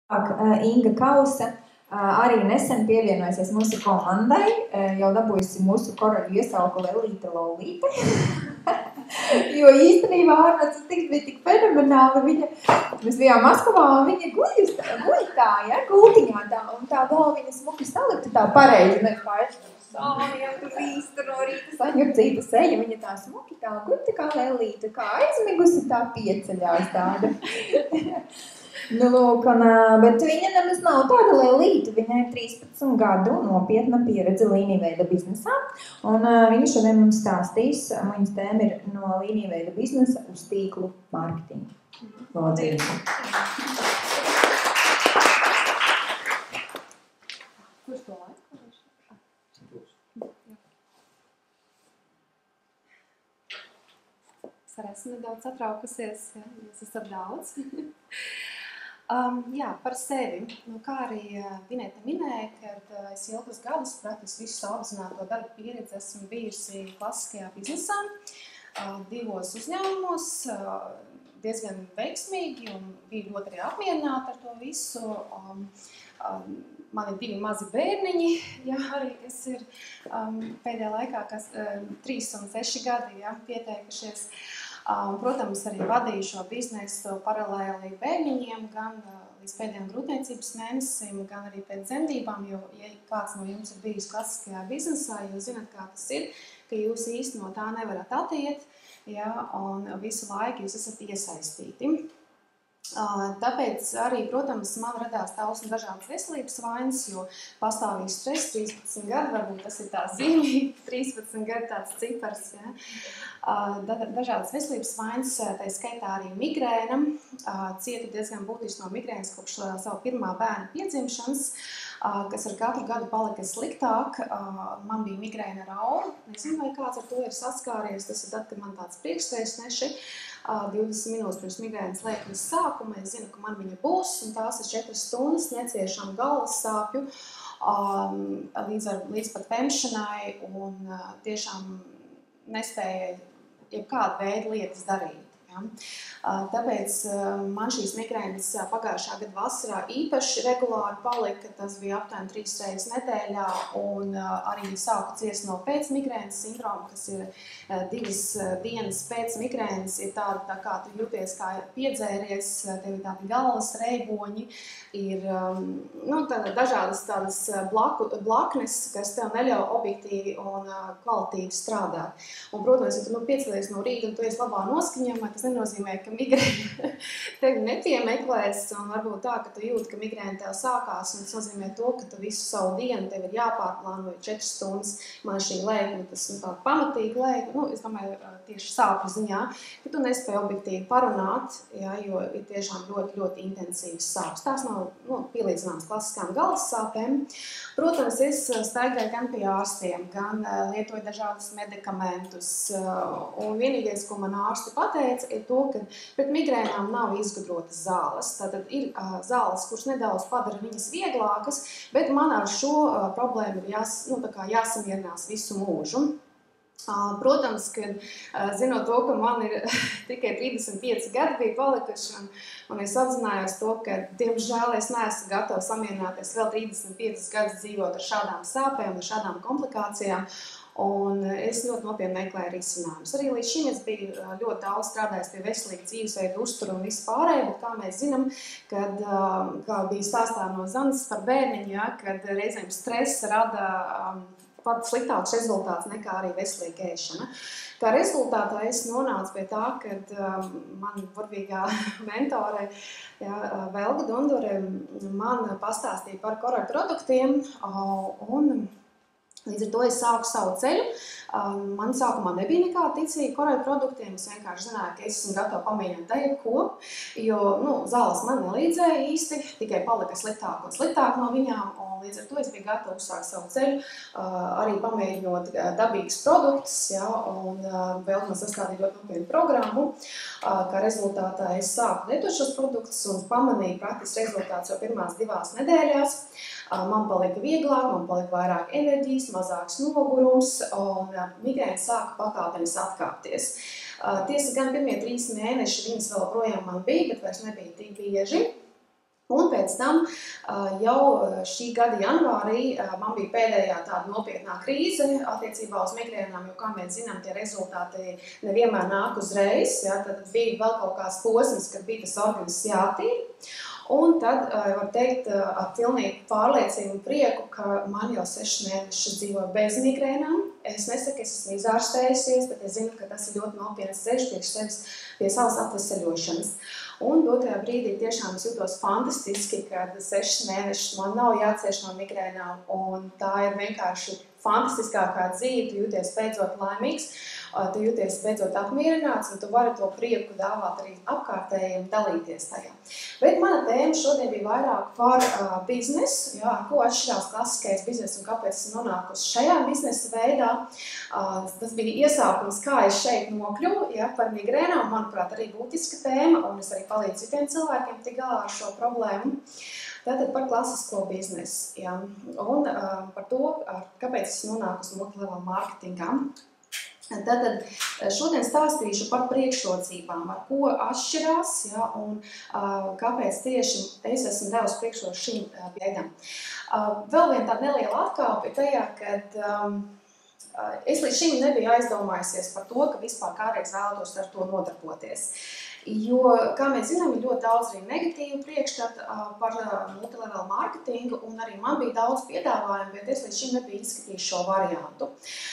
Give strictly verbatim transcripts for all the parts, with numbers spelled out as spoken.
Inga Kausa arī nesen pievienojusies mūsu komandai, jau dabūjusi mūsu koroļu iesauku Lelīte Lolīte. Jo īstenībā ārnācis tiks bija tik fenomenāli. Viņa, mēs bijām Maskavā, un viņa guļ, guļ tā, ja, gultiņā tā, un tā galva viņa smuki salikta tā pareizi, ne paši. Sāniem, tu vīstu no rīta saņurcīta seja, viņa tā smuki tā guļ, tā kā Lelīte, kā aizmigusi tā pieceļās tāda. Nu, lūk, un, bet viņa nemaz nav tāda Lelīte, viņai ir trīspadsmit gadu nopietna pieredze līnijveida biznesā, un uh, viņa šodien mums stāstīs, viņas tēma ir no līnijveida biznesa uz tīklu mārketingu. Lūdzu. Kurš to laiku? Es arī esmu nedaudz satraukusies, ja jūs esat daudz. Um, jā, par sevi. Nu, kā arī uh, Vineta minēja, kad uh, es ilgus gadus praktiski visu savu apzināto darba pieredzi esmu bijusi klasiskajā biznesā, uh, divos uzņēmumos, uh, diezgan veiksmīgi un biju ļoti arī apmierināta ar to visu. Um, um, man ir divi mazi bērniņi, jā, arī kas ir um, pēdējā laikā, kas uh, trīs un seši gadi, jā, pieteikušies. Um, protams, arī vadīju šo biznesu paralēli bērniņiem, gan uh, līdz pēdējām grūtniecības mēnesim, gan arī pēc dzemdībām, jo, ja kāds no jums ir bijis klasiskajā biznesā, jūs zināt, kā tas ir, ka jūs īsti no tā nevarat attiet, ja, un visu laiku jūs esat iesaistīti. Uh, tāpēc arī, protams, man radās tauls un dažādas veselības vainas, jo pastāvīgi stress, trīspadsmit gadi, varbūt tas ir tā zīmīgi, trīspadsmit gadi tāds cipars, ja. Uh, dažādas veselības vainas, tā skaitā arī migrēna, uh, cietu diezgan būtiski no migrēnas kopš uh, savu pirmā bērna piedzimšanas, uh, kas ar katru gadu palika sliktāk. Uh, man bija migrēna ar auru, nezinu, vai kāds ar to ir saskāries, tas ir tad, kad man tāds priekšsējas neši. divdesmit minūtes pirms migrēnas lēkmes sākuma, es zinu, ka man viņa būs, un tās ir četras stundas neciešam galvas sāpju, um, līdz, ar, līdz pat pemšanai, un uh, tiešām nespēja jebkādu veidu lietas darīt. Ja? Uh, tāpēc uh, man šīs migrēnas uh, pagājušā gada vasarā īpaši regulāri palika, tas bija aptuveni trīs reizes nedēļā, un uh, arī sāku ciest no pēcmigrēnas sindroma, kas ir uh, divas uh, dienas pēc migrēnas, ir tāda, tā kā tu jūties kā piedzēries, tev ir tādi galvas reiboņi, ir um, nu, tāda, dažādas tādas blaku, blaknes, kas tev neļauj objektīvi un uh, kvalitīvi strādāt. Un, protams, ja tu nu, piecelies no rīta un tu esi labā noskaņojumā, tas nenozīmē, ka migrēna tevi nepiemeklēs, un varbūt tā, ka tu jūti, ka migrēna tev sākās, un tas nozīmē to, ka tu visu savu dienu tev ir jāpārplāno četras stundas. Man šī lēkme, tas nu, tā pamatīgi lēkme, nu, es domāju, tieši sāpju ziņā, ka tu nespēji objektīvi parunāt, ja, jo ir tiešām ļoti, ļoti intensīvas sāpes. Tās nav nu, pielīdzināmas klasiskām galvas sāpēm. Protams, es staigāju gan pie ārstiem, gan lietoju dažādus medikamentus, un vienīgais, ko man ārsti pateica, ir to, ka pret migrēnām nav izgudrotas zāles. Tātad ir uh, zāles, kuras nedaudz padara viņas vieglākas, bet man ar šo uh, problēmu ir jās, nu, tā kā jāsamierinās visu mūžu. Uh, protams, ka uh, zinot to, ka man ir tikai trīsdesmit pieci gadi bija palikuši, un, un es apzinājos to, ka, diemžēl, es neesmu gatava samierināties vēl trīsdesmit piecus gadus dzīvot ar šādām sāpēm, ar šādām komplikācijām. Un es ļoti nopietni meklēju risinājumus. Arī līdz šim es biju ļoti daudz strādājis pie veselīga dzīvesveida uzturu un vispārēju, bet kā mēs zinām, kad, kā bija stāstā no Zanas par bērniņu, ja, kad reizēm stress rada um, pat sliktāks rezultāts nekā arī veselīga ēšana. Kā rezultātā es nonācu pie tā, kad um, man burvīgā mentore, ja, Velga Dundure, man pastāstīja par koroļu produktiem, un līdz ar to es sāku savu ceļu. Man sākumā nebija nekāda ticība koroļu produktiem. Es vienkārši zināju, ka es esmu gatava pamēģināt jebko, jo nu, zāles man nelīdzēja īsti, tikai palika sliktāk un sliktāk no viņām. Un līdz ar to es biju gatava uzsākt savu ceļu, arī pamēģinot dabīgus produktus, ja, un vēl man sastādīja ļoti nopietnu programmu. Kā rezultātā es sāku lietot šos produktus un pamanīju praktiski rezultātus jau pirmās divās nedēļās. Man palika vieglāk, man palika vairāk enerģijas, mazāks nogurums, un migrēna sāka pakāpenes atkāpties. Tiesa gan pirmie trīs mēneši viņas vēl projām man bija, bet vairs nebija tik bieži. Un pēc tam jau šī gada janvārī man bija pēdējā tāda nopietnā krīze attiecībā uz migrēnām, jo, kā mēs zinām, tie rezultāti nevienmēr nāk uzreiz. Ja, tad bija vēl kaut kāds posms, kad bija tas organisms jātīra. Un tad var teikt ar pilnīgu pārliecību un prieku, ka man jau sešas mēnešus dzīvo bez migrēnām. Es nesaku, es esmu izārstējusies, bet es zinu, ka tas ir ļoti nopietns ceļš priekš sevis pie savas atveseļošanas. Un dotajā brīdī tiešām es jūtos fantastiski, kad sešas mēnešus man nav jācieš no migrēnām, un tā ir vienkārši fantastiskākā dzīve, tu jūties beidzot laimīgs, tu jūties beidzot apmierināts, un tu vari to prieku dāvāt arī apkārtējiem, dalīties tajā. Bet mana tēma šodien bija vairāk par uh, biznesu, jā, ko atšķirās klasiskais biznes un kāpēc es nonākusi šajā biznesa veidā. Uh, tas bija iesākums, kā es šeit nokļuvu, ja, par migrēnām, manuprāt, arī būtiska tēma, un es arī palīdzu citiem cilvēkiem tik galā ar šo problēmu. Tātad par klasisko biznesu, jā, un uh, par to, kāpēc es nonāku uz multilevel marketingā. Tātad šodien stāstīšu par priekšrocībām, ar ko atšķirās, ja, un uh, kāpēc tieši es esmu devusi priekšroku šīm uh, veidam. Uh, vēl viena tāda neliela atkāpe tajā, kad um, uh, es līdz šim nebiju aizdomājusies par to, ka vispār kādreiz vēlētos ar to nodarboties. Jo, kā mēs zinām, ir ļoti daudz arī negatīvu priekšstatu uh, par uh, multilevel marketingu, un arī man bija daudz piedāvājumu, bet es līdz šim nebiju izskatījis šo variantu.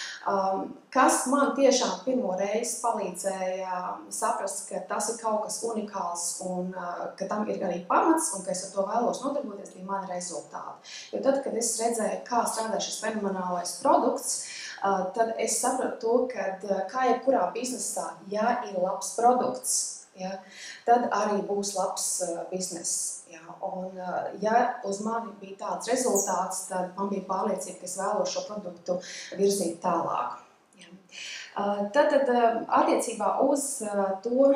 Um, kas man tiešām pirmo reizi palīdzēja saprast, ka tas ir kaut kas unikāls un uh, ka tam ir arī pamats un ka es ar to vēlos nodarboties, bija mani rezultāti. Jo tad, kad es redzēju, kā strādā šis fenomenālais produkts, uh, tad es sapratu to, ka uh, kā jebkurā biznesā, ja ir labs produkts, ja, tad arī būs labs uh, bizness. Ja, un, uh, ja uz mani bija tāds rezultāts, tad man bija pārliecība, ka es vēlos šo produktu virzīt tālāk. Ja. Uh, tad, tad uh, attiecībā uz uh, to,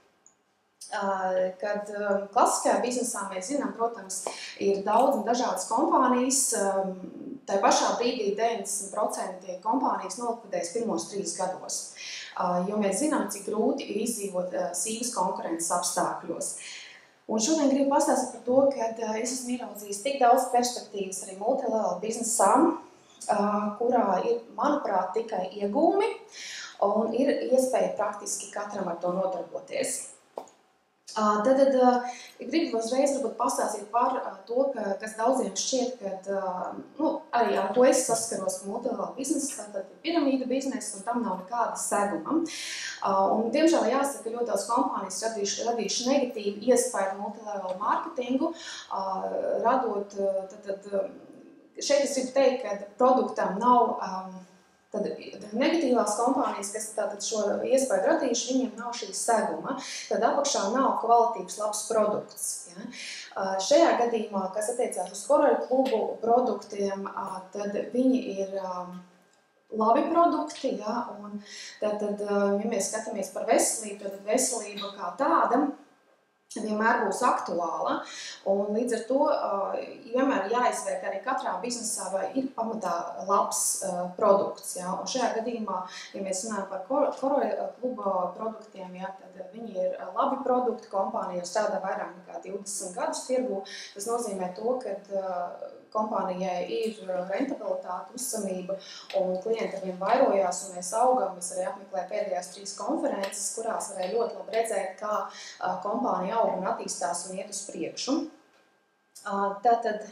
uh, kad uh, klasiskajā biznesā mēs zinām, protams, ir daudz un dažādas kompānijas. Um, tā pašā brīdī deviņdesmit procenti kompānijas nolikvidējas pirmos trīs gados. Uh, jo mēs zinām, cik grūti ir izdzīvot uh, sīvas konkurences apstākļos. Un šodien gribu pastāstīt par to, ka uh, es esmu ieraudzījis tik daudz perspektīvas arī multilevel biznesā, uh, kurā ir, manuprāt, tikai iegūmi un ir iespēja praktiski katram ar to nodarboties. Uh, tad, tad uh, gribu uzreiz varbūt pastāstīt par uh, to, ka, kas daudziem šķiet, ka uh, nu, arī ar ko es saskaros multilevel biznesa, tad ir piramīda biznesa un tam nav nekāda seguma. Uh, un, diemžēl, jāsaka, ļoti daudz kompānijas radījuši, radījuši negatīvu iespēju multilevel marketingu, uh, radot, uh, tad, tad, šeit es gribu teikt, ka produktam nav um, Tad negatīvās kompānijas, kas tātad šo iespēju radījuši, viņiem nav šī seguma, tad apakšā nav kvalitīvs labs produkts. Ja? Šajā gadījumā, kas attiecās uz Koraļu klubu produktiem, tad viņi ir labi produkti, ja? Un tad, tad, ja mēs skatāmies par veselību, tad veselība kā tāda vienmēr būs aktuāla, un līdz ar to uh, vienmēr jāizvērt arī katrā biznesā, vai ir pamatā labs uh, produkts. Ja? Un šajā gadījumā, ja mēs runājam par Koraļu kluba produktiem, ja, tad viņi ir labi produkti, kompānija strādā vairāk nekā divdesmit gadus tirgū. Tas nozīmē to, ka uh, kompānijai ir rentabilitāte, uzticamība, un klienti ar vien vairojās, un mēs augam. Es arī apmeklēju pēdējās trīs konferences, kurās varēja ļoti labi redzēt, kā uh, kompānija aug un attīstās un iet uz priekšu. Uh, tātad,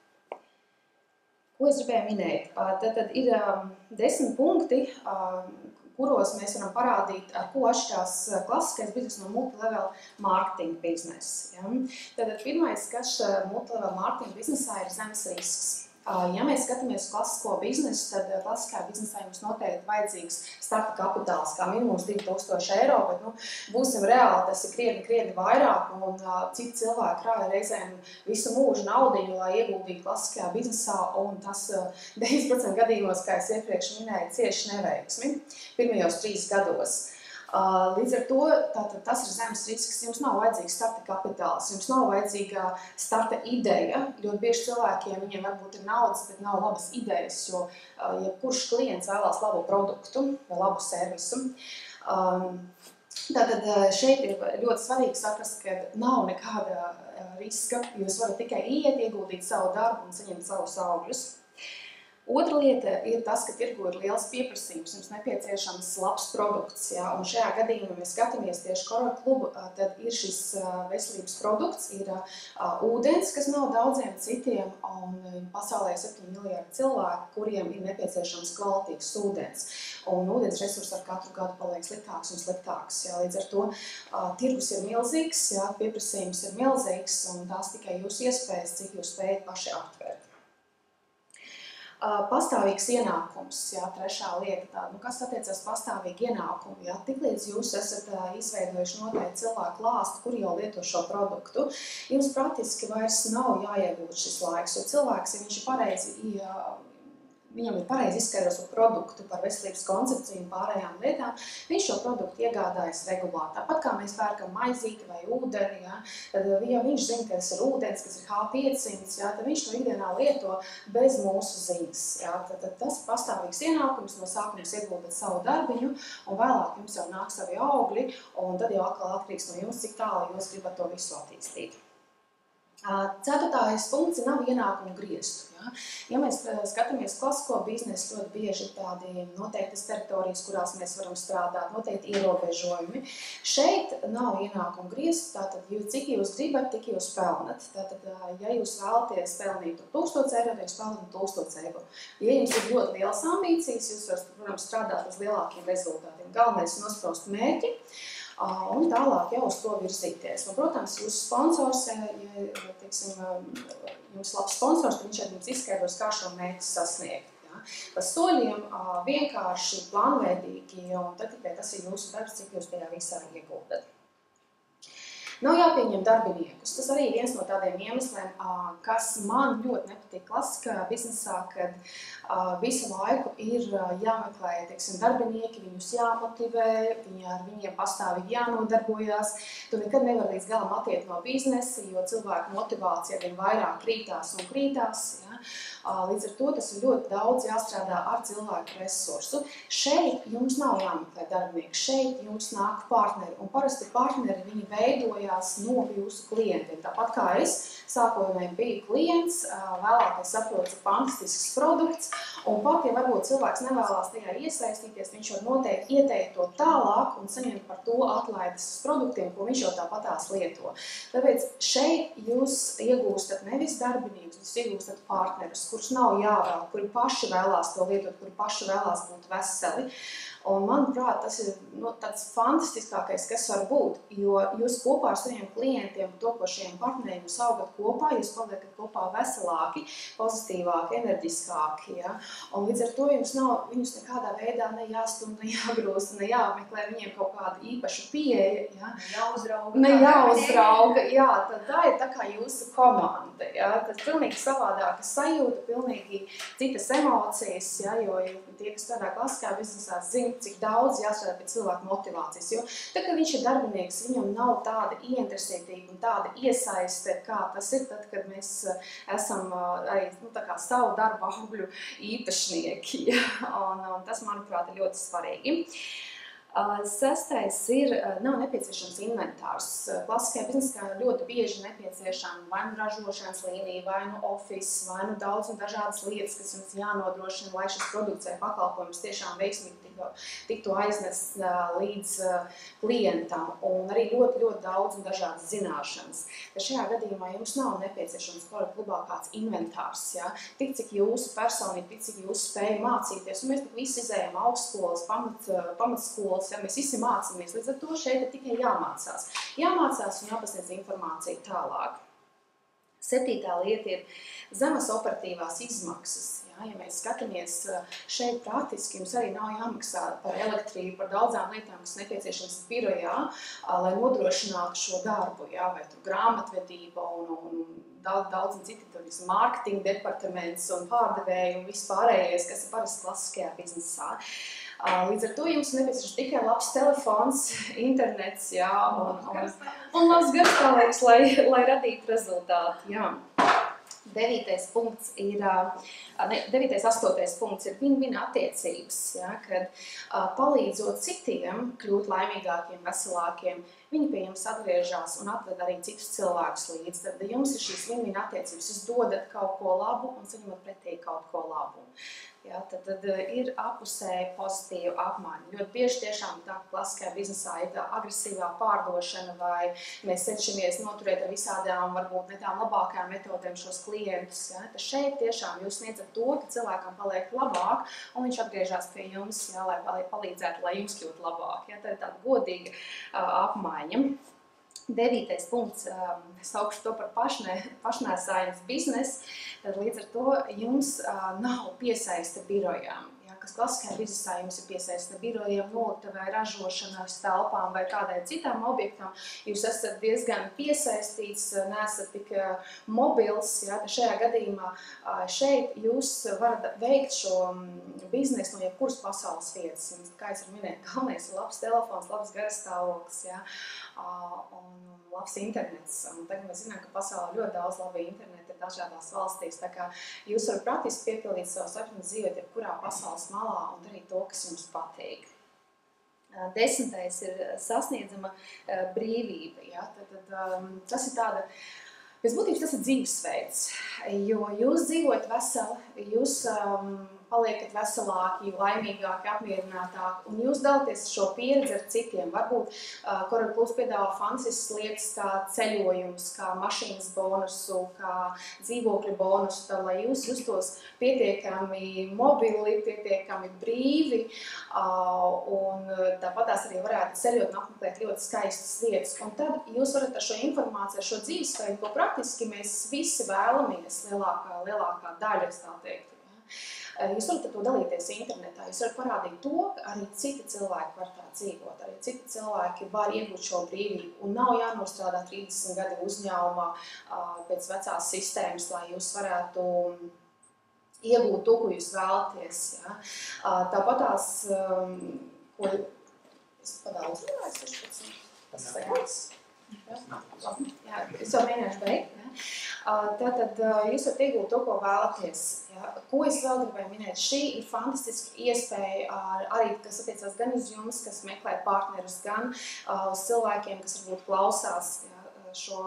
ko es gribēju minēt? Uh, tātad ir um, desmit punkti, uh, kuros mēs varam parādīt, ar ko atšķirās klasiskais biznes no multilevel marketing biznesa. Ja? Tātad pirmais, kas multilevel marketing biznesā ir zemes risks. Ja mēs skatāmies uz klasisko biznesu, tad klasiskā biznesā jums noteikti vajadzīgs starta kapitāls, kā minimums divi tūkstoši eiro, bet, nu, būsim reāli, tas ir krietni, krietni vairāk, un uh, citi cilvēki krāja reizēm visu mūžu naudiņu, lai ieguldītu klasiskajā biznesā, un tas uh, deviņdesmit procenti gadījumos, kā es iepriekš minēju, cieši neveiksmi pirmajos trīs gados. Uh, līdz ar to tātad, tas ir zemes risks, jums nav vajadzīgs starta kapitāls, jums nav vajadzīga starta ideja. Ļoti bieži cilvēkiem viņiem varbūt ir naudas, bet nav labas idejas, jo uh, jebkurš klients vēlās labu produktu vai labu servisu. Um, Tātad šeit ir ļoti svarīgi saprast, ka nav nekāda riska, jūs varat tikai iet, ieguldīt savu darbu un saņemt savus augļus. Otra lieta ir tas, ka tirgu ir liels pieprasījums, jums nepieciešams labs produkts, jā, un šajā gadījumā mēs skatāmies tieši Kora klubu, tad ir šis veselības produkts, ir uh, ūdens, kas nav daudziem citiem, un pasaulē ir septiņi miljardi cilvēku, kuriem ir nepieciešams kvalitīgs ūdens, un ūdens resursi ar katru gadu paliek sliktāks un sliktāks, jā, līdz ar to uh, tirgus ir milzīgs, jā, pieprasījums ir milzīgs, un tās tikai jūs iespējas, cik jūs spējat paši aptvert. Uh, pastāvīgs ienākums, jā, trešā lieta tāda, nu, kas attiecas pastāvīgi ienākumu, jā, tiklīdz jūs esat uh, izveidojuši noteikti cilvēku lāstu, kur jau lieto šo produktu, jums praktiski vairs nav jāiegūt šis laiks, jo cilvēks, ja viņš ir pareizi, jā, viņam ir pareizi izskaidros par produktu, par veselības koncepciju un pārējām lietām, viņš šo produktu iegādājas regulāri. Tāpat kā mēs pērkam maizīti vai ūdeni, ja, tad ja viņš zina, ka tas ir ūdens, kas ir H piecsimt, ja, tad viņš to ikdienā lieto bez mūsu ziņas. Ja, tad, tad tas pastāvīgs ienākums, no sākums ieguldat savu darbiņu, un vēlāk jums jau nāk savi augļi, un tad jau atkal atkarīgs no jums, cik tālu jūs gribat to visu attīstīt. Ceturtājais punkts nav ienākumu griestu. Ja? Ja mēs skatāmies klasisko biznesu, ļoti bieži ir tādi noteiktas teritorijas, kurās mēs varam strādāt, noteikti ierobežojumi. Šeit nav ienākumu griestu, tātad jūs, cik jūs gribat, tik jūs pelnat. Tātad, ja jūs vēlaties pelnīt tūkstoš eiro, tad jūs pelnat tūkstoš eiro. Ja jums ir ļoti lielas ambīcijas, jūs varat, varam strādāt uz lielākiem rezultātiem. Galvenais ir nospraust mērķi. Un tālāk jau uz to virzīties. Un, protams, jūsu sponsors, ja teiksim, jums labs sponsors, tad viņš arī jums izskaidros, kā šo mērķi sasniegt. Ja? Pa soļiem vienkārši, plānveidīgi, un tad tikai tas ir jūsu darbs, cik jūs tajā visā ieguldat. Nav jāpieņem darbiniekus. Tas arī ir viens no tādiem iemesliem, kas man ļoti nepatīk klasiskajā biznesā, kad visu laiku ir jāmeklē, teiksim, darbinieki, viņus jāmotivē, viņi ar viņiem pastāvīgi jānodarbojās. Tu nekad nevar līdz galam attiekt no biznesa, jo cilvēku motivācija vien vairāk krītās un krītās. Ja? Līdz ar to tas ir ļoti daudz jāstrādā ar cilvēku resursu. Šeit jums nav jāmeklē darbinieki, šeit jums nāk partneri, un parasti partneri viņi veidojās no jūsu klientiem. Tāpat kā es, sākotnēji biju klients, vēlāk es saprotu, ir fantastisks produkts, un pat, ja varbūt cilvēks nevēlās tajā iesaistīties, viņš var noteikti ieteikt to tālāk un saņemt par to atlaides produktiem, ko viņš jau tāpatās lieto. Tāpēc šeit jūs iegūstat nevis darbiniekus, jūs iegūstat partnerus, kurus nav jāvēl, kuri paši vēlās to lietot, kuri paši vēlās būt veseli. Un, manuprāt, tas ir nu, tāds fantastiskākais, kas var būt, jo jūs kopā ar saviem klientiem, topošajiem partneriem, jūs augat kopā, jūs paliekat kopā veselāki, pozitīvāki, enerģiskāki. Ja? Un līdz ar to jums nav viņus nekādā veidā ne jāstumj, ne jāgrūst, ne jāmeklē viņiem kaut kāda īpaša pieeja. Ja? Jāuzrauga. Ne jāuzrauga, jā, tad tā ir tā kā jūsu komanda. Ja? Tas pilnīgi savādāka sajūta, pilnīgi citas emocijas, ja? Jo tie, kas strādā klasiskā biznesā, zina, cik daudz jāstrādā pie cilvēku motivācijas. Jo tad, kad viņš ir darbinieks, viņam nav tāda ieinteresētība un tāda iesaiste, kā tas ir tad, kad mēs esam arī nu, tā kā savu darbu augļu īpašnieki. Ja? Un, un tas, manuprāt, ir ļoti svarīgi. Sestais ir, nav nepieciešams inventārs. Klasiskajā biznesā ļoti bieži nepieciešama vai nu ražošanas līnija, vai nu office, vai nu daudz un dažādas lietas, kas jums jānodrošina, lai šis produkts vai pakalpojums tiešām veiksmīgi tiktu aiznests līdz klientam. Un arī ļoti, ļoti daudz un dažādas zināšanas. Tad šajā gadījumā jums nav nepieciešams Kora klubā kāds inventārs. Ja? Tik, cik jūsu personīgi, tik, cik jūs spēja mācīties. Un mēs tik visi izējam augstskolas, pamat, pamatskolas, ja? Mēs visi mācāmies. Līdz ar to šeit ir tikai jāmācās. Jāmācās un jāpasniedz informāciju tālāk. Septītā lieta ir zemes operatīvās izmaksas. Ja, ja mēs skatāmies šeit praktiski, jums arī nav jāmaksā par elektrību, par daudzām lietām, kas nepieciešams birojā, lai nodrošinātu šo darbu, ja, vai tur grāmatvedība un, un daudz, daudz un citi, tur visam mārketinga departaments un pārdevēji un viss pārējais, kas ir parasti klasiskajā biznesā. Līdz ar to jums nepieciešams tikai labs telefons, internets, jā, un, un, un labs garstāvoklis, lai, lai radītu rezultātu. Jā. Devītais punkts ir, ne, devītais, astotais punkts ir win-win attiecības, ja, kad uh, palīdzot citiem kļūt laimīgākiem, veselākiem, viņi pie jums atgriežās un atved arī citus cilvēkus līdz. Tad jums ir šīs win-win attiecības, jūs dodat kaut ko labu un saņemat pretī kaut ko labu. Ja, tad, tad ir apusēji pozitīva apmaiņa. Ļoti bieži tiešām tā klasiskajā biznesā ir tā agresīvā pārdošana vai mēs cenšamies noturēt ar visādām, varbūt ne tām labākajām metodēm šos klientus. Ja. Tad šeit tiešām jūs sniedzat to, ka cilvēkam paliek labāk un viņš atgriežās pie jums, ja, lai palīdzētu, lai jums kļūtu labāk. Ja. Tā ir tāda godīga uh, apmaiņa. Devītais punkts, es saukšu to par pašnē, pašnēsājums biznesu, tad līdz ar to jums nav piesaiste birojām. Ja, kas klasiskajā biznesā jums ir piesaiste birojiem, noliktavai, ražošanas telpām vai kādai citām objektām, jūs esat diezgan piesaistīts, neesat tik mobils, ja, tad šajā gadījumā šeit jūs varat veikt šo biznesu no jebkuras pasaules vietas. Kā es varu minēt, galvenais ir labs telefons, labs garastāvoklis, ja, un labs internets. Un tagad mēs zinām, ka pasaulē ļoti daudz labi interneti ir dažādās valstīs. Tā kā jūs varat praktiski piepildīt savu sapņu dzīvot jebkurā pasaules malā un darīt to, kas jums patīk. Desmitais ir sasniedzama brīvība. Ja? Tad, tad, tas ir tāda, pēc būtības tas ir dzīvesveids, jo jūs dzīvojat veseli, jūs um, paliekat veselāki, laimīgāki, apmierinātāki, un jūs dalāties šo pieredzi ar citiem. Varbūt uh, Coral Plus piedāvā fantastiskas lietas kā ceļojums, kā mašīnas bonusu, kā dzīvokļu bonusu, tā, lai jūs justos pietiekami mobili, pietiekami brīvi, uh, un tāpat tās arī varētu ceļot un apmeklēt ļoti skaistas lietas. Un tad jūs varat ar šo informāciju, ar šo dzīvesveidu, ko praktiski mēs visi vēlamies, lielākā, lielākā daļa, es tā teiktu. Jūs varat ar to dalīties internetā, jūs varat parādīt to, ka arī citi cilvēki var tā dzīvot, arī citi cilvēki var iegūt šo brīvību un nav jānostrādā trīsdesmit gadi uzņēmumā pēc vecās sistēmas, lai jūs varētu iegūt to, ko jūs vēlaties. Ja. Tāpat tās, ko es padaudz runāju, sešpadsmit sekundes. Jā, es jau mēģināšu beigt. Ja. Tātad jūs varat iegūt to, ko vēlaties. Ja. Ko es vēl gribēju minēt? Šī ir fantastiska iespēja arī, kas attiecās gan uz jums, kas meklē partnerus, gan uz cilvēkiem, kas varbūt klausās ja, šo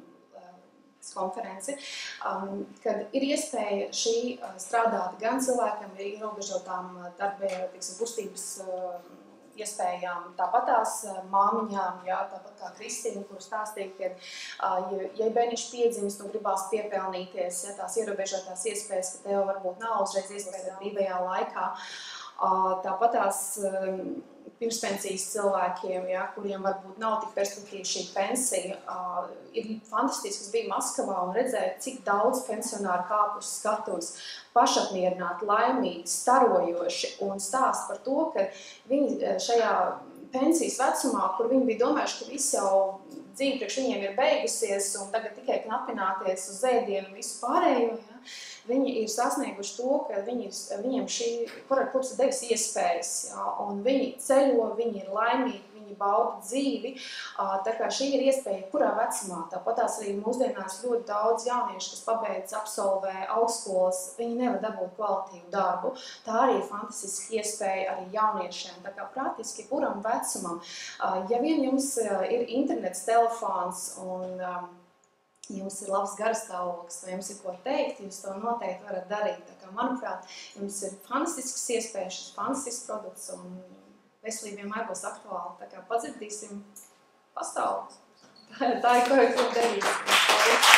konferenci, um, kad ir iespēja šī strādāt gan cilvēkam ar ierobežotām darba, tiksim, kustības iespējām, tāpat tās māmiņām, jā, tāpat kā Kristīna, kur stāstīja, ka, ja, ja bērniņš piedzimst un gribās piepelnīties, ja, tās ierobežotās iespējas, ka tev varbūt nav uzreiz iespēja brīvajā laikā, tāpat tās pirmspensijas cilvēkiem, ja, kuriem varbūt nav tik perspektīva šī pensija, ir fantastiski, kas bija Maskavā un redzēja, cik daudz pensionāru kāp uz skatuves, pašapmierināti, laimīgi, starojoši un stāst par to, ka viņi šajā pensijas vecumā, kur viņi bija domājuši, ka viss jau dzīve priekš viņiem ir beigusies un tagad tikai knapināties uz ēdienu un visu pārējo, ja, viņi ir sasnieguši to, ka viņi, viņiem šī Coral Plus ir devis iespējas, ja, un viņi ceļo, viņi ir laimīgi, viņi bauda dzīvi, tā kā šī ir iespēja kurā vecumā. Tāpat tās arī mūsdienās ļoti daudz jauniešu, kas pabeidz, absolvē augstskolas, viņi nevar dabūt kvalitīvu darbu. Tā arī ir fantastiska iespēja arī jauniešiem, tā kā praktiski kuram vecumam. Ja vien jums ir internets, telefons un jums ir labs garastāvoklis, vai jums ir ko teikt, jūs to noteikti varat darīt. Tā kā, manuprāt, jums ir fantastisks iespējas, šis fantastisks produkts un veselība vienmēr būs aktuāla. Tā kā padzirdīsim pasauli. Tā, tā ir, ko es gribu darīt.